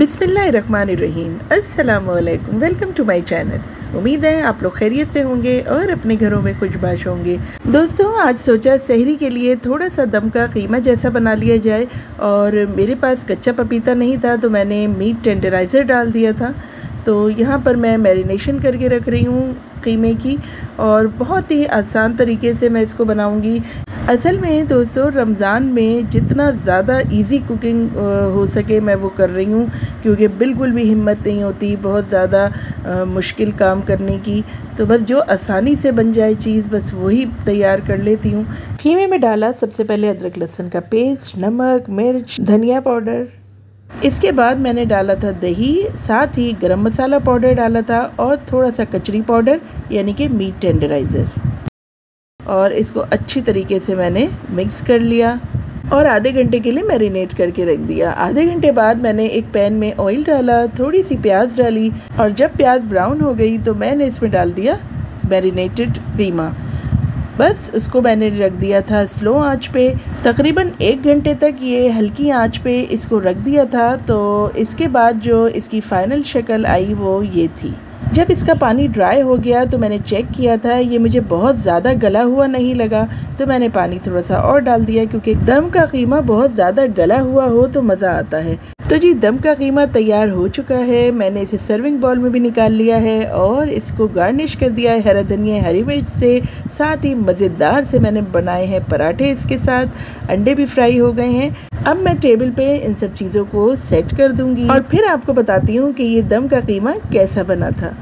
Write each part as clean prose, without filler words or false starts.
बिस्मिल्लाहिर्रहमानिर्रहीम, अस्सलाम वालेकुम। Welcome to my channel. उम्मीद है आप लोग खैरियत से होंगे और अपने घरों में खुशबाश होंगे। दोस्तों, आज सोचा सहरी के लिए थोड़ा सा दम का कीमा जैसा बना लिया जाए। और मेरे पास कच्चा पपीता नहीं था तो मैंने मीट टेंडराइज़र डाल दिया था। तो यहाँ पर मैं मैरिनेशन करके रख रही हूँ कीमे की, और बहुत ही आसान तरीके से मैं इसको बनाऊँगी। असल में दोस्तों, रमज़ान में जितना ज़्यादा इजी कुकिंग हो सके मैं वो कर रही हूँ, क्योंकि बिल्कुल भी हिम्मत नहीं होती बहुत ज़्यादा मुश्किल काम करने की। तो बस जो आसानी से बन जाए चीज़, बस वही तैयार कर लेती हूँ। कीमे में डाला सबसे पहले अदरक लहसुन का पेस्ट, नमक, मिर्च, धनिया पाउडर। इसके बाद मैंने डाला था दही, साथ ही गरम मसाला पाउडर डाला था और थोड़ा सा कचरी पाउडर यानी कि मीट टेंडराइज़र। और इसको अच्छी तरीके से मैंने मिक्स कर लिया और आधे घंटे के लिए मैरिनेट करके रख दिया। आधे घंटे बाद मैंने एक पैन में ऑयल डाला, थोड़ी सी प्याज डाली, और जब प्याज ब्राउन हो गई तो मैंने इसमें डाल दिया मैरिनेटेड कीमा। बस उसको मैंने रख दिया था स्लो आंच पे। तकरीबन 1 घंटे तक ये हल्की आंच पे इसको रख दिया था। तो इसके बाद जो इसकी फ़ाइनल शक्ल आई वो ये थी। जब इसका पानी ड्राई हो गया तो मैंने चेक किया था, ये मुझे बहुत ज़्यादा गला हुआ नहीं लगा, तो मैंने पानी थोड़ा सा और डाल दिया, क्योंकि दम का कीमा बहुत ज़्यादा गला हुआ हो तो मज़ा आता है। तो जी, दम का कीमा तैयार हो चुका है। मैंने इसे सर्विंग बाउल में भी निकाल लिया है और इसको गार्निश कर दिया है हरा धनिया, हरी मिर्च से। साथ ही मज़ेदार से मैंने बनाए हैं पराठे, इसके साथ अंडे भी फ्राई हो गए हैं। अब मैं टेबल पे इन सब चीज़ों को सेट कर दूंगी और फिर आपको बताती हूँ कि ये दम का कीमा कैसा बना था।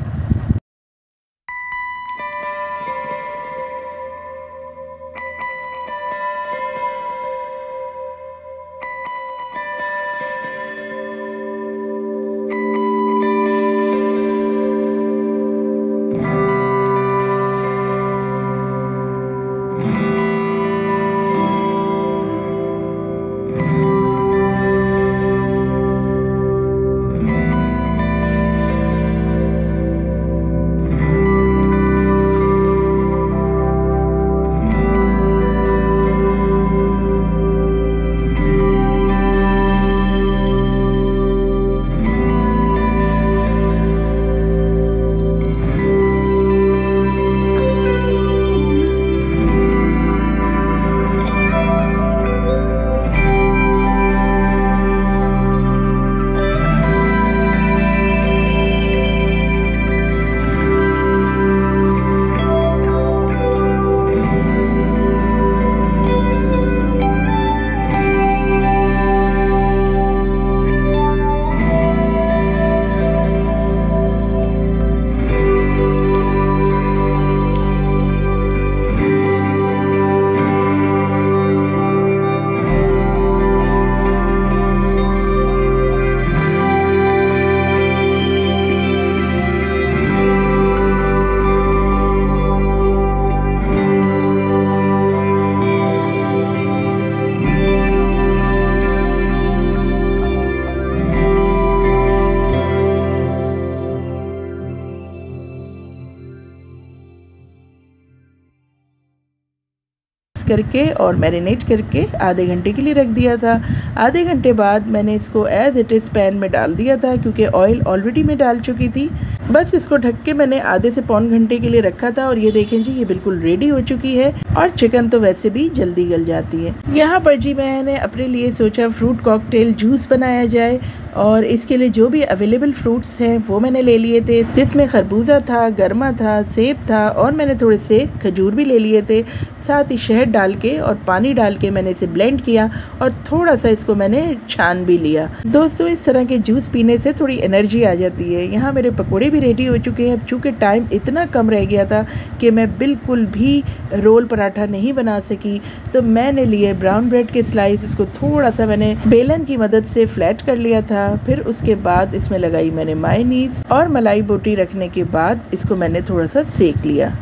करके और मैरिनेट करके आधे घंटे के लिए रख दिया था। आधे घंटे बाद मैंने इसको एज इट इज़ पैन में डाल दिया था, क्योंकि ऑयल ऑलरेडी मैं डाल चुकी थी। बस इसको ढक के मैंने आधे से पौन घंटे के लिए रखा था, और ये देखें जी, ये बिल्कुल रेडी हो चुकी है। और चिकन तो वैसे भी जल्दी गल जाती है। यहाँ पर जी मैंने अपने लिए सोचा फ्रूट कॉकटेल जूस बनाया जाए, और इसके लिए जो भी अवेलेबल फ्रूट्स हैं वो मैंने ले लिए थे, जिसमें खरबूजा था, गरमा था, सेब था, और मैंने थोड़े से खजूर भी ले लिए थे। साथ ही शहद डाल के और पानी डाल के मैंने इसे ब्लेंड किया, और थोड़ा सा इसको मैंने छान भी लिया। दोस्तों, इस तरह के जूस पीने से थोड़ी एनर्जी आ जाती है। यहाँ मेरे पकोड़े भी रेडी हो चुके हैं। चूँकि टाइम इतना कम रह गया था कि मैं बिल्कुल भी रोल पराठा नहीं बना सकी, तो मैंने लिए ब्राउन ब्रेड के स्लाइस। इसको थोड़ा सा मैंने बेलन की मदद से फ्लैट कर लिया था। फिर उसके बाद इसमें लगाई मैंने मायोनीज, और मलाई बोटी रखने के बाद इसको मैंने थोड़ा सा सेक लिया।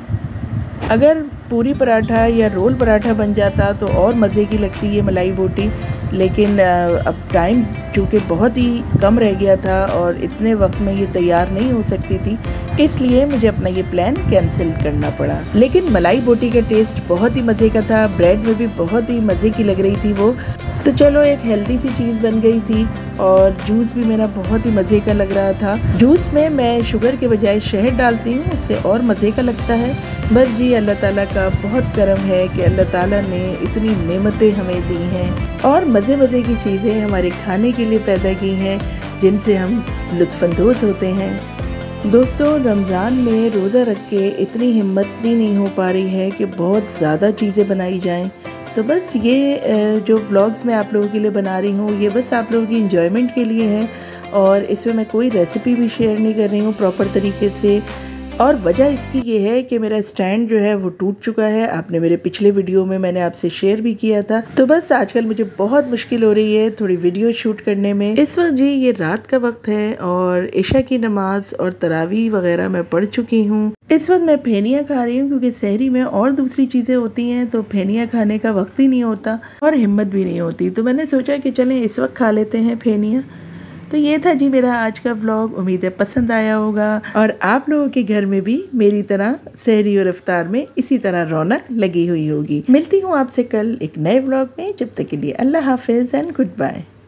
अगर पूरी पराठा या रोल पराठा बन जाता तो और मज़े की लगती है मलाई बोटी, लेकिन अब टाइम चूँकि बहुत ही कम रह गया था और इतने वक्त में ये तैयार नहीं हो सकती थी, इसलिए मुझे अपना ये प्लान कैंसिल करना पड़ा। लेकिन मलाई बोटी का टेस्ट बहुत ही मज़े का था, ब्रेड में भी बहुत ही मज़े की लग रही थी वो। तो चलो एक हेल्दी सी चीज़ बन गई थी और जूस भी मेरा बहुत ही मज़े का लग रहा था। जूस में मैं शुगर के बजाय शहद डालती हूँ, उससे और मज़े का लगता है। बस जी अल्लाह ताला का बहुत करम है कि अल्लाह ताला ने इतनी नेमतें हमें दी हैं और मज़े मज़े की चीज़ें हमारे खाने के लिए पैदा की हैं जिनसे हम लुत्फ़अंदोज़ होते हैं। दोस्तों रमज़ान में रोज़ा रख के इतनी हिम्मत भी नहीं हो पा रही है कि बहुत ज़्यादा चीज़ें बनाई जाएं। तो बस ये जो व्लॉग्स मैं आप लोगों के लिए बना रही हूँ ये बस आप लोगों की इंजॉयमेंट के लिए है और इसमें मैं कोई रेसिपी भी शेयर नहीं कर रही हूँ प्रॉपर तरीके से। और वजह इसकी ये है कि मेरा स्टैंड जो है वो टूट चुका है। आपने मेरे पिछले वीडियो में मैंने आपसे शेयर भी किया था। तो बस आजकल मुझे बहुत मुश्किल हो रही है थोड़ी वीडियो शूट करने में। इस वक्त जी ये रात का वक्त है और इशा की नमाज और तरावी वगैरह मैं पढ़ चुकी हूँ। इस वक्त मैं फेनिया खा रही हूँ क्योंकि सहरी में और दूसरी चीज़ें होती हैं तो फेनिया खाने का वक्त ही नहीं होता और हिम्मत भी नहीं होती। तो मैंने सोचा कि चलें इस वक्त खा लेते हैं फेनिया। तो ये था जी मेरा आज का व्लॉग। उम्मीद है पसंद आया होगा और आप लोगों के घर में भी मेरी तरह सहरी और इफ्तार में इसी तरह रौनक लगी हुई होगी। मिलती हूँ आपसे कल एक नए व्लॉग में। जब तक के लिए अल्लाह हाफिज़ एंड गुड बाय।